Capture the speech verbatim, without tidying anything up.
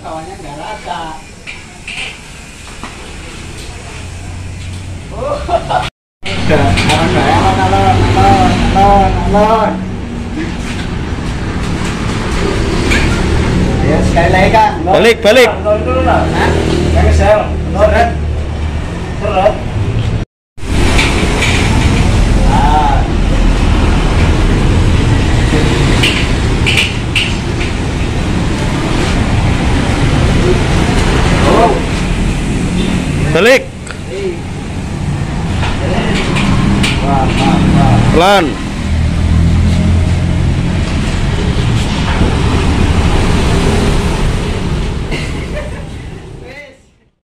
kawannya nggak rata. Oh. Udah, alon alon alon alon alon alon. Ya sekali lagi kan. Balik balik. Alon dulu lah. Hah? Yang sel. Seret. Seret. Balik. Pelan.